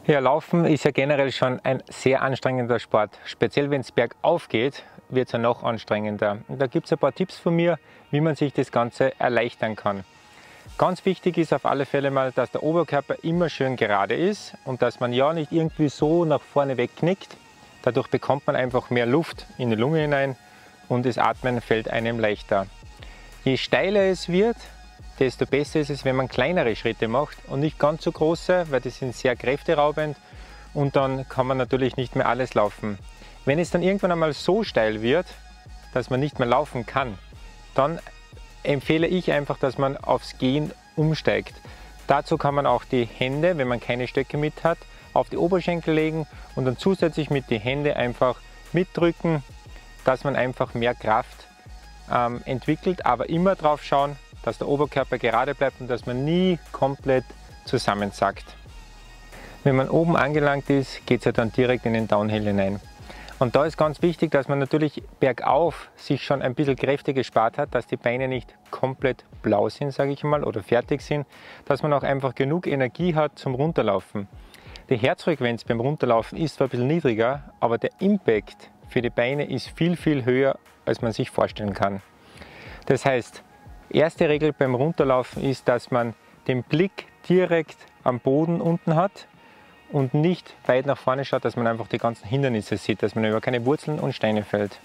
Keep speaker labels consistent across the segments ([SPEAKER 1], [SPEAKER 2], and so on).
[SPEAKER 1] Ja, Laufen ist ja generell schon ein sehr anstrengender Sport. Speziell wenn es bergauf geht, wird es ja noch anstrengender. Und da gibt es ein paar Tipps von mir, wie man sich das Ganze erleichtern kann. Ganz wichtig ist auf alle Fälle mal, dass der Oberkörper immer schön gerade ist und dass man ja nicht irgendwie so nach vorne wegknickt. Dadurch bekommt man einfach mehr Luft in die Lunge hinein und das Atmen fällt einem leichter. Je steiler es wird, desto besser ist es, wenn man kleinere Schritte macht und nicht ganz so große, weil die sind sehr kräfteraubend und dann kann man natürlich nicht mehr alles laufen. Wenn es dann irgendwann einmal so steil wird, dass man nicht mehr laufen kann, dann empfehle ich einfach, dass man aufs Gehen umsteigt. Dazu kann man auch die Hände, wenn man keine Stöcke mit hat, auf die Oberschenkel legen und dann zusätzlich mit die Hände einfach mitdrücken, dass man einfach mehr Kraft entwickelt, aber immer drauf schauen, dass der Oberkörper gerade bleibt und dass man nie komplett zusammensackt. Wenn man oben angelangt ist, geht es ja dann direkt in den Downhill hinein. Und da ist ganz wichtig, dass man natürlich bergauf sich schon ein bisschen Kräfte gespart hat, dass die Beine nicht komplett blau sind, sage ich mal, oder fertig sind, dass man auch einfach genug Energie hat zum Runterlaufen. Die Herzfrequenz beim Runterlaufen ist zwar ein bisschen niedriger, aber der Impact für die Beine ist viel, viel höher, als man sich vorstellen kann. Das heißt, erste Regel beim Runterlaufen ist, dass man den Blick direkt am Boden unten hat und nicht weit nach vorne schaut, dass man einfach die ganzen Hindernisse sieht, dass man über keine Wurzeln und Steine fällt.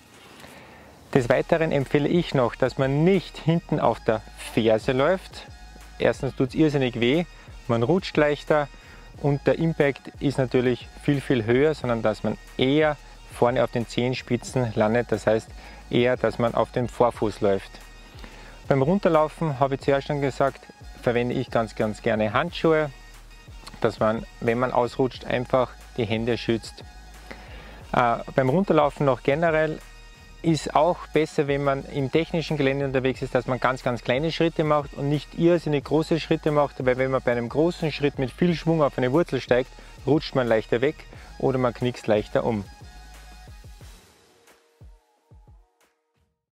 [SPEAKER 1] Des Weiteren empfehle ich noch, dass man nicht hinten auf der Ferse läuft. Erstens tut es irrsinnig weh, man rutscht leichter und der Impact ist natürlich viel, viel höher, sondern dass man eher vorne auf den Zehenspitzen landet, das heißt eher, dass man auf dem Vorfuß läuft. Beim Runterlaufen, habe ich zuerst schon gesagt, verwende ich ganz gerne Handschuhe, dass man, wenn man ausrutscht, einfach die Hände schützt. Beim Runterlaufen noch generell ist auch besser, wenn man im technischen Gelände unterwegs ist, dass man ganz kleine Schritte macht und nicht irrsinnig große Schritte macht, weil wenn man bei einem großen Schritt mit viel Schwung auf eine Wurzel steigt, rutscht man leichter weg oder man knickst leichter um.